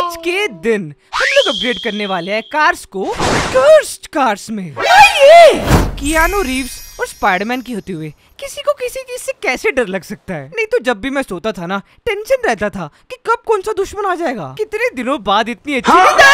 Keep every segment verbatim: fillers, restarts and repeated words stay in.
आज के दिन हम लोग अपग्रेड करने वाले हैं कार्स को कर्स्ड कार्स में। ये कियानो रीव्स और स्पाइडरमैन की होते हुए किसी को किसी चीज से कैसे डर लग सकता है। नहीं तो जब भी मैं सोता था ना, टेंशन रहता था कि कब कौन सा दुश्मन आ जाएगा। कितने दिनों बाद इतनी अच्छी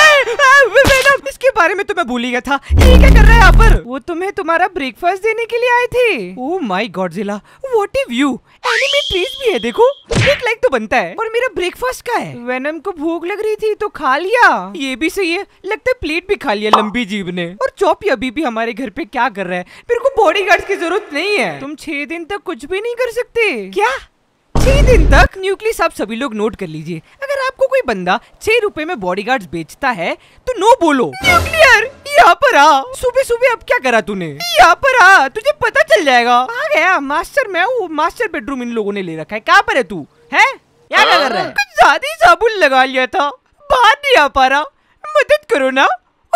हाँ? इसके बारे में तो मैं भूल ही गया था। ये क्या कर रहा है यहाँ पर? वो तुम्हें तुम्हारा ब्रेकफास्ट देने के लिए आए थे। Oh my Godzilla, what a view. Enemy trees भी है देखो, एक लाइक तो बनता है। और मेरा ब्रेकफास्ट का है। वेनम को भूख लग रही थी तो खा लिया। ये भी सही है, लगता है प्लेट भी खा लिया लंबी जीभ ने। और चॉपी अभी भी हमारे घर पे क्या कर रहा है? मेरे को बॉडीगार्ड्स की जरूरत नहीं है। तुम छह दिन तक कुछ भी नहीं कर सकते क्या? छह दिन तक? न्यूक्लियस आप सभी लोग नोट कर लीजिए, अगर आपको कोई बंदा छह रुपए में बॉडीगार्ड्स बेचता है तो नो बोलो। न्यूक्लियर यहाँ पर आ। सुबह सुबह अब क्या करा तूने? यहाँ पर आ, तुझे पता चल जाएगा। आ गया मास्टर, मैं वो मास्टर बेडरूम इन लोगों ने ले रखा है। कहाँ पर है तू? है क्या क्या कर रहा है? कुछ ज्यादा ही साबुन लगा लिया था, बाहर नहीं आ पा रहा, मदद करो ना।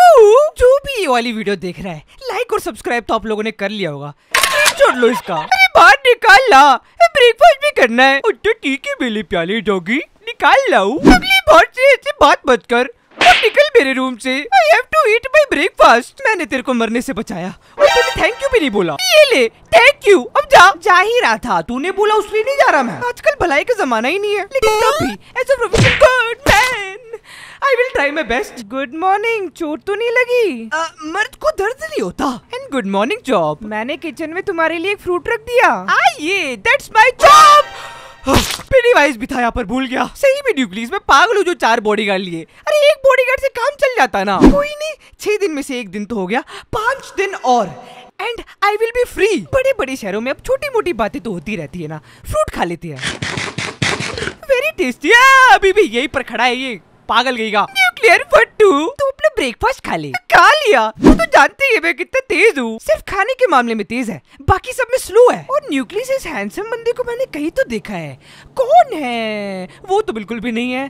जो भी ये वाली वीडियो देख रहा है, लाइक और सब्सक्राइब तो आप लोगों ने कर लिया होगा। छोड़ लो इसका, अरे बाहर निकाल ला, ब्रेकफास्ट भी करना है। तो ठीक है मेरी प्याली डॉगी, निकाल लाऊं। अगली बार से ऐसे बात मत कर और निकल मेरे रूम से। I have to eat my breakfast। मैंने तेरे को मरने से बचाया और तूने थैंक यू भी नहीं बोला। ये ले थैंक यू, अब जा। जा ही रहा था, तूने बोला उसलिए नहीं जा रहा मैं। आजकल भलाई का जमाना ही नहीं है, लेकिन तब भी as a professional good man I will try my best। Good morning, चोट तो नहीं लगी? uh, मर्द को दर्द नहीं होता। एंड गुड मॉर्निंग जॉब, मैंने किचन में तुम्हारे लिए एक फ्रूट रख दिया। आइए, दैट्स माय जॉब। पेनीवाइज भी था यहाँ पर, भूल गया। सही में न्यूक्लियस, मैं पागल हूँ जो चार बॉडीगार्ड लिए। अरे एक बॉडीगार्ड से काम चल जाता ना। कोई नहीं, छह दिन में से एक दिन तो हो गया, पांच दिन और and I will be free. बड़े बड़े शहरों में अब छोटी मोटी बातें तो होती रहती है ना। फ्रूट खा लेते हैं, वेरी टेस्टी। अभी भी यही पर खड़ा है ये पागल गई का। न्यूक्लियर फट्टू, तू अपना ब्रेकफास्ट खा ले। खा लिया, तू तो जानती है मैं कितना तेज हूँ। सिर्फ खाने के मामले में तेज है, बाकी सब में स्लो है। और न्यूक्लियस इस हैंडसम बंदे को मैंने कहीं तो देखा है। कौन है वो? तो बिल्कुल भी नहीं है।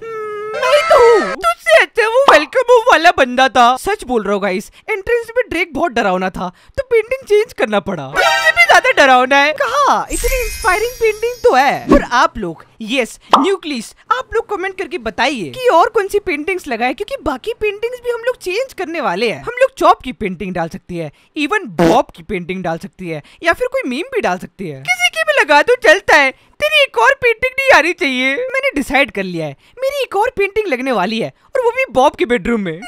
मैं तो हूँ, तुझसे अच्छा वो वेलकम होम वाला बंदा था। सच बोल रहा हूँ गाइस, एंट्रेंस में ड्रेक बहुत डरावना था तो पेंटिंग चेंज करना पड़ा। मुझे भी ज्यादा डरावना है। कहा इतनी इंस्पायरिंग पेंटिंग तो है। और आप लोग, यस न्यूक्लियस, आप लोग कमेंट करके बताइए कि और कौन सी पेंटिंग्स लगाए, क्योंकि बाकी पेंटिंग्स भी हम लोग चेंज करने वाले हैं। हम लोग चॉप की पेंटिंग डाल सकती है, इवन बॉब की पेंटिंग डाल सकती है, या फिर कोई मीम भी डाल सकती है। किसी की भी लगा दो चलता है। तेरी एक और पेंटिंग नहीं आनी चाहिए। मैंने डिसाइड कर लिया है, मेरी एक और पेंटिंग लगने वाली है, और वो भी बॉब के बेडरूम में।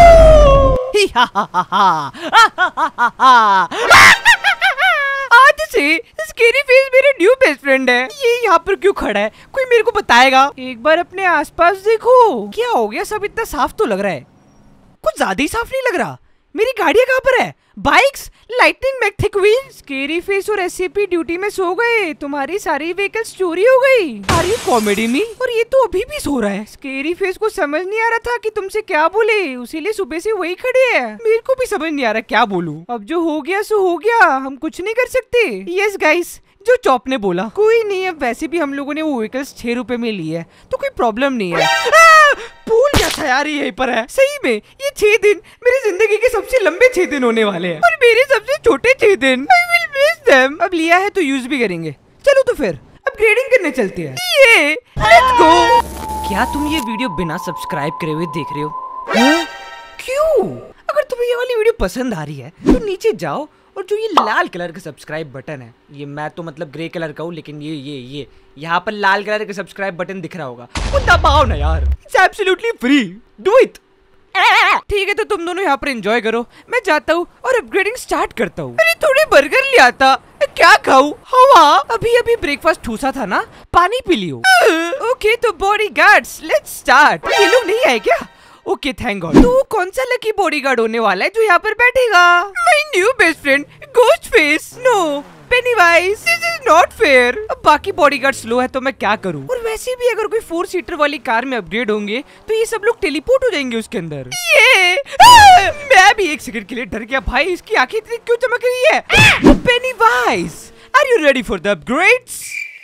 आज से स्केरी फेस मेरे न्यू बेस्ट फ्रेंड है। ये यहाँ पर क्यों खड़ा है? कोई मेरे को बताएगा? एक बार अपने आसपास देखो, क्या हो गया? सब इतना साफ तो लग रहा है, कुछ ज्यादा ही साफ नहीं लग रहा। मेरी गाड़ियाँ कहाँ पर है? Bikes, lightning magnetic wheels. Scary face और एससीपी ड्यूटी में सो गए, तुम्हारी सारी व्हीकल्स चोरी हो गई। Are you comedy me? और ये तो अभी भी सो रहा है। स्केरी फेस को समझ नहीं आ रहा था कि तुमसे क्या बोले, उसीलिए सुबह से वही खड़े है। मेरे को भी समझ नहीं आ रहा क्या बोलूं। अब जो हो गया सो हो गया, हम कुछ नहीं कर सकते। यस गाइस, जो चॉप ने बोला कोई नहीं। अब वैसे भी हम लोगों ने वो व्हीकल्स छह रुपए में ली है तो कोई प्रॉब्लम नहीं है। भूल गया था यार, यहीं पर है। सही में ये छह दिन मेरी जिंदगी के सबसे लंबे छह दिन होने वाले हैं, और मेरे सबसे छोटे छह दिन। I will miss them। अब लिया है तो यूज भी करेंगे। चलो तो फिर अपग्रेडिंग करने चलते हैं। ये लेट्स गो। क्या तुम ये वीडियो बिना सब्सक्राइब करे हुए देख रहे हो? हाँ? क्यों? अगर तुम्हें ये वाली वीडियो पसंद आ रही है तो नीचे जाओ, और जो ये लाल कलर का सब्सक्राइब बटन है, ये मैं तो मतलब ग्रे कलर का हूँ, लेकिन ये ये ये यहाँ पर लाल कलर का सब्सक्राइब बटन दिख रहा होगा, वो दबाओ ना यार। It's absolutely free, do it. ठीक है, तो तुम दोनों यहाँ पर एंजॉय करो, मैं जाता हूँ और अपग्रेडिंग स्टार्ट करता हूँ। अरे थोड़े बर्गर ले आता, क्या खाऊं? हवा। अभी अभी ब्रेकफास्ट ठूसा था ना, पानी पी लियो। ओके तो बॉडीगार्ड्स, लेट्स स्टार्ट। ये लोग नहीं आए क्या? Okay thank God. तो कौन सा लकी बॉडीगार्ड होने वाला है जो यहाँ पर बैठेगा? My new best friend ghost face. No Pennywise, this is not fair. अब बाकी बॉडीगार्ड स्लो है तो मैं क्या करूं? और वैसे भी अगर कोई फोर सीटर वाली कार में अपग्रेड होंगे तो ये सब लोग टेलीपोर्ट हो जाएंगे उसके अंदर। ये आ, मैं भी एक सेकंड के लिए डर गया। भाई इसकी आंखें इतनी क्यों चमक रही है? Pennywise, are you ready for the upgrades?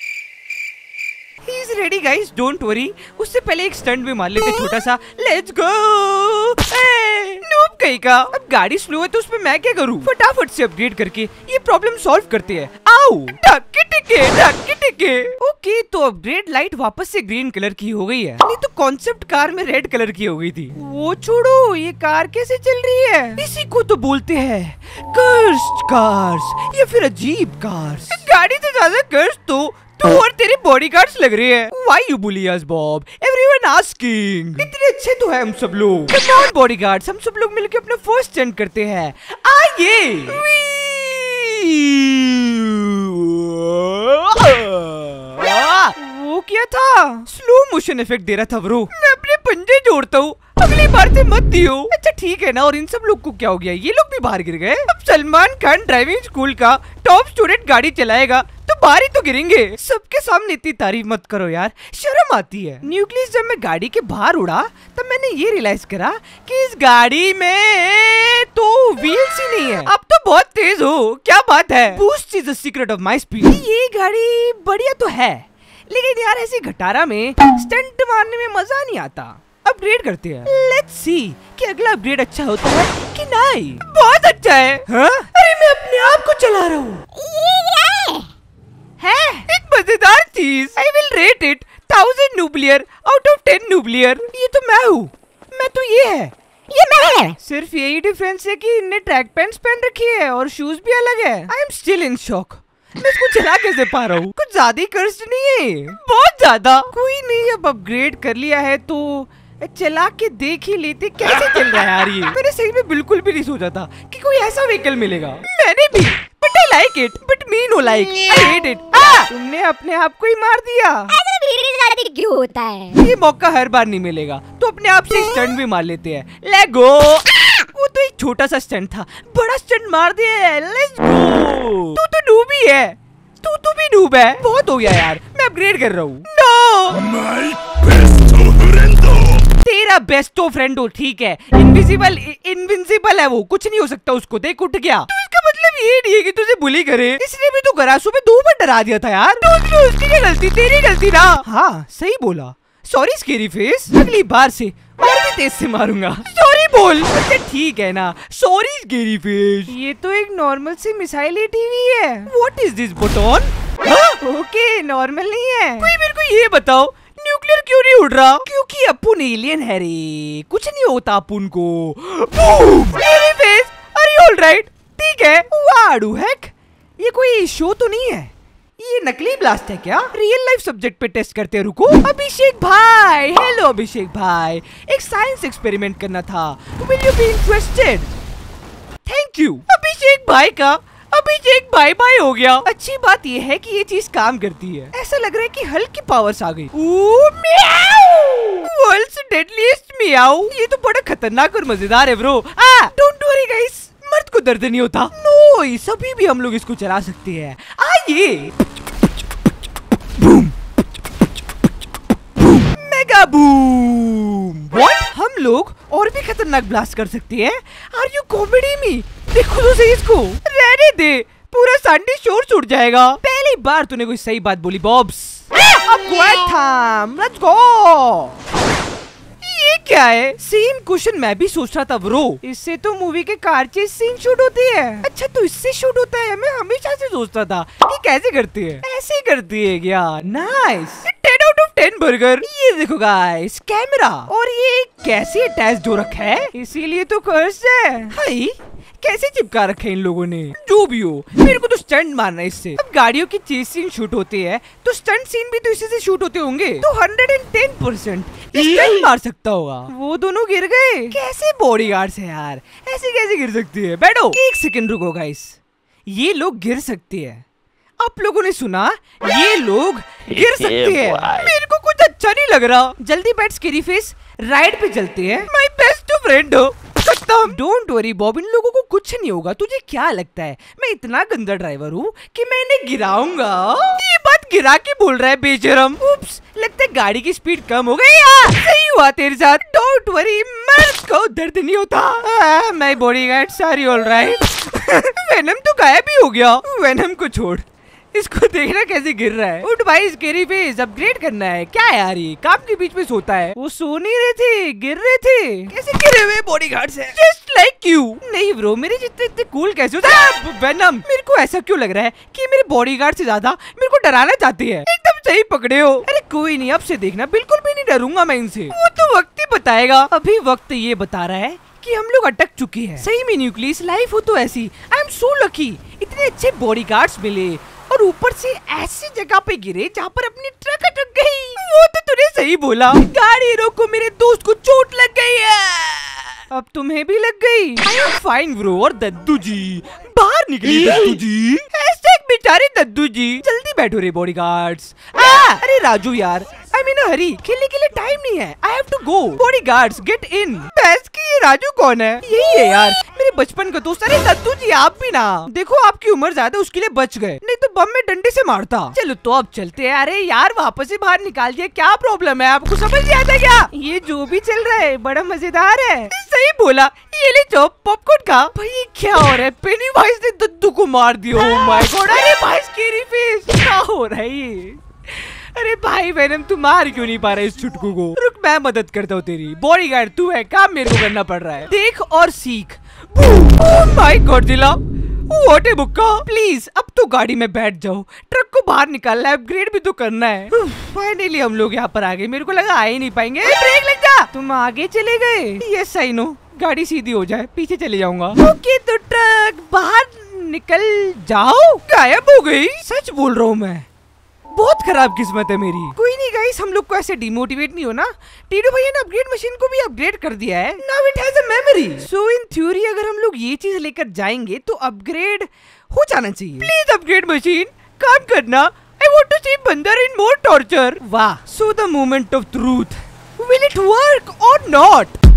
He is ready guys, don't worry। उससे पहले एक स्टंट भी मार लेते छोटा सा। Let's go। Hey, noob कहीं का। अब गाड़ी स्लो है तो उसमें मैं क्या करूँ, फटाफट से अपग्रेड करके ये प्रॉब्लम सॉल्व करते हैं। आओ ढक्के टिके ढक्के टिके। ओके तो अपग्रेड लाइट वापस से ग्रीन कलर की हो गई है, नहीं तो कॉन्सेप्ट कार में रेड कलर की हो गई थी। वो छोड़ो, ये कार कैसे चल रही है? इसी को तो बोलते हैं कर्स्ड कार्स या फिर अजीब कार्स। गाड़ी से ज्यादा कर्स्ड तो तू और तेरे बॉडीगार्ड्स लग रहे हैं। Why you bully us, Bob? Everyone asking. इतने अच्छे तो है हम सब लोग। Come on, बॉडीगार्ड्स, हम सब लोग मिलकर अपना फर्स्ट स्टंट करते हैं। आइए। वो क्या था? स्लो मोशन इफेक्ट दे रहा था ब्रो। मैं अपने पंजे जोड़ता हूँ, अगली बार से मत दियो। अच्छा ठीक है ना। और इन सब लोग को क्या हो गया, ये लोग भी बाहर गिर गए। अब सलमान खान ड्राइविंग स्कूल का टॉप स्टूडेंट गाड़ी चलाएगा तो बाहर ही तो गिरेंगे। सबके सामने इतनी तारीफ मत करो यार, शर्म आती है। न्यूक्लियस जब मैं गाड़ी के बाहर उड़ा तब मैंने ये रियलाइज करा कि इस गाड़ी में तो व्हील्स ही नहीं है। अब तो बहुत तेज हो, क्या बात है। Boost is the secret of my speed. ये गाड़ी बढ़िया तो है, लेकिन यार ऐसी घटारा में स्टंट मारने में मजा नहीं आता। अपग्रेड करते हैं, लेट्स सी कि अगला अपग्रेड अच्छा होता है कि नहीं। बहुत अच्छा है। हाँ? अरे मैं अपने आप को चला रहा हूँ। है एक मजेदार चीज। I will rate it thousand nuclear out of ten nuclear. ये तो मैं हूँ, मैं तो ये है, ये मैं है। सिर्फ यही डिफरेंस है कि इनने ट्रैक पैंट्स पहन रखी है और शूज भी अलग है। I am still in shock. मैं इसको चला कैसे पा रहा हूँ? कुछ ज्यादा ही कर्स्ट नहीं है, बहुत ज्यादा। कोई नहीं, अब अपग्रेड कर लिया है तो चला के देख ही लेते कैसे चल रहा है यार ये। मैंने सही में बिल्कुल भी नहीं सोचा था कि कोई ऐसा व्हीकल मिलेगा। मैंने भी, but I like it, but me no like, I hate it. तुमने अपने आप को ही मार दिया। ऐसा क्यों होता है? ये मौका हर बार नहीं मिलेगा तो अपने आप से स्टंट भी मार लेते हैं। Let's go. वो तो एक छोटा सा स्टंट था, बड़ा स्टंट मार दिया। Let's go. तू तो नूब ही है, तू तो भी नूब है। बहुत हो गया यार, मैं अपग्रेड कर रहा हूँ। तेरा बेस्टो फ्रेंड हो, ठीक है। इनविजिबल इनविंसिबल है वो, कुछ नहीं हो सकता उसको। देख उठ गया। तो इसका मतलब ये नहीं है कि तुझे बुली करे। इसने भी तो गरासू में दो बार डरा दिया था यार। तो उसकी क्या गलती, तेरी गलती ना। हाँ सही बोला, सॉरी स्केरी फेस। अगली बार से और भी तेज से मारूंगा। सॉरी बोल। अच्छा ठीक है ना, सॉरी स्केरी फेस। ये तो एक नॉर्मल सी मिसाइल टीवी है। What is this button? Okay normal नहीं है। कोई मेरे को ये बताओ, न्यूक्लियर क्यों नहीं उड़ रहा? क्योंकि अपुन एलियन है रे, कुछ नहीं होता अपुन को। Scary face, are you alright? ठीक है। वाडू हैक, ये कोई शो तो नहीं है, ये नकली ब्लास्ट है क्या? रियल लाइफ सब्जेक्ट पे टेस्ट करते हैं। रुको। अभिषेक भाई, हेलो अभिषेक भाई, एक साइंस एक्सपेरिमेंट करना था। Will you be interested? Thank you. Abhishek भाई का अभिषेक भाई भाई हो गया। अच्छी बात ये है कि ये चीज काम करती है। ऐसा लग रहा है कि हल्क की पावर्स आ गई। World's deadliest meow. ये तो बड़ा खतरनाक और मजेदार है bro. Ah don't worry guys, मर्द को दर्द नहीं होता। नो, सभी भी हम लोग इसको चला सकते हैं। आइए। Mega boom. व्हाट? हम लोग और भी खतरनाक ब्लास्ट कर सकते हैं? Are you comedy me? देखो तो सही इसको। रहने दे, पूरा संडे शोर छूट जाएगा। पहली बार तूने कोई सही बात बोली बॉब्स। अब लेट्स गो। ये क्या है? सेम क्वेश्चन मैं भी सोच रहा था ब्रो। इससे तो मूवी के कार चेस सीन शूट होती है। अच्छा तो इससे शूट होता है? मैं हमेशा से सोचता था कि कैसे करती है। ऐसे ही करती है क्या? Nice. Ten out of ten burger. ये देखो गाइस, कैमरा। और ये कैसे अटैच हो रखा है, इसीलिए तो कर्स है। हाय, कैसे चिपका रखे इन लोगों ने? जो भी हो, मेरे को तो स्टंट मारना है इससे। अब गाड़ियों की चेस सीन शूट होते हैं तो स्टंट सीन भी तो इसी से शूट होते होंगे। तो hundred and ten percent stunt मार सकता होगा। वो दोनों गिर गए। कैसे बॉडीगार्ड्स है यार, ऐसे कैसे गिर सकती है? बैठो एक सेकंड रुको गाइस, ये लोग गिर सकते हैं। आप लोगों ने सुना, ये लोग गिर सकते हैं। मेरे को कुछ अच्छा नहीं लग रहा। जल्दी बैठ स्केरी फेस, राइड पे चलते हैं। माय बेस्ट फ्रेंड हो। डोंट वरी बॉब, इन लोगों को कुछ नहीं होगा। तुझे क्या लगता है मैं इतना गंदा ड्राइवर हूँ कि मैं इन्हें गिराऊंगा? ये बात गिरा के बोल रहा है बेशरम। उप्स, लगता है गाड़ी की स्पीड कम हो गई यार। सही हुआ तेरे साथ। डोंट वरी, मर्द को दर्द नहीं होता। My bodyguard, sorry alright. Venom तो गायब ही हो गया। वेनम को छोड़, इसको देखना कैसे गिर रहा है। उठ भाई स्केरी फेस, अपग्रेड करना है। क्या यार ये काम के बीच में सोता है। वो सो नहीं रहे थे, गिर रहे थे। कैसे गिरे हुए बॉडीगार्ड्स हैं। Just like you. नहीं ब्रो, मेरे जितने इतने कूल कैसे हो वेनम? मेरे को ऐसा क्यों लग रहा है कि मेरे बॉडीगार्ड से ज्यादा मेरे को डराना चाहती है। एकदम सही पकड़े हो। अरे कोई नहीं, अब से देखना, बिल्कुल भी नहीं डरूंगा मैं इनसे। वो तो वक्त ही बताएगा। अभी वक्त ये बता रहा है कि हम लोग अटक चुके हैं। सही में न्यूक्लियस, लाइफ हो तो ऐसी। आई एम सो लकी, इतने अच्छे बॉडीगार्ड्स मिले और ऊपर से ऐसी जगह पे गिरे जहाँ पर अपनी ट्रक अटक गई। वो तो तूने सही बोला। गाड़ी रोको, मेरे दोस्त को चोट लग गई है। अब तुम्हें भी लग गई। I am fine bro. और दद्दू जी बाहर निकली। दद्दू जी, हैशटैग बेचारे दद्दू जी। जल्दी बैठो रे बॉडीगार्ड्स। अरे राजू यार, आई मीन हरी, खेलने के लिए टाइम नहीं है। I have to go. Bodyguards get in. बस की ये राजू कौन है? यही है यार, मेरे बचपन का दोस्त। अरे दद्दू जी आप भी ना, देखो आपकी उम्र ज्यादा, उसके लिए बच गए, नहीं तो बम में डंडे से मारता। चलो तो अब चलते हैं। अरे यार वापस से बाहर निकाल दिया, क्या प्रॉब्लम है? आपको समझ नहीं आता क्या? ये जो भी चल रहा है बड़ा मजेदार है। सही बोला। ये ले चो पॉपकॉर्न का। भाई ये क्या हो रहा है? पेनीवाइज ने दद्दू को मार दिया। Oh my god. अरे भाई स्कैरी फेस, क्या हो रहा है ये? अरे भाई वेनम, तू मार क्यों नहीं पा रहा इस छुटकू को? रुक मैं मदद करता हूँ तेरी। बॉडीगार्ड तू है, काम मेरे को करना पड़ रहा है। देख और सीख। ओह माय गॉड दिला, व्हाट ए बुक्का। प्लीज अब तो गाड़ी में बैठ जाओ, ट्रक को बाहर निकालना है, अपग्रेड भी तो करना है। फाइनली हम लोग यहाँ पर आ गए। मेरे को लगा आ ही नहीं पाएंगे। ब्रेक लग जा। तुम आगे चले गए। Yes I know. गाड़ी सीधी हो जाए, पीछे चले जाऊंगा। ओके तो ट्रक बाहर निकल जाओ। गायब हो गई। सच बोल रहा हूँ मैं, बहुत खराब किस्मत है मेरी। कोई नहीं गाइस, हम लोग को ऐसे डिमोटिवेट नहीं होना। टीडू भैया ने अपग्रेड मशीन को भी अपग्रेड कर दिया है। Now it has a memory. So in theory अगर हम लोग ये चीज लेकर जाएंगे तो अपग्रेड हो जाना चाहिए। प्लीज अपग्रेड मशीन काम करना। आई वांट टू सी बंदर इन मोर टॉर्चर। वाह, so the moment of truth, will it work और नॉट?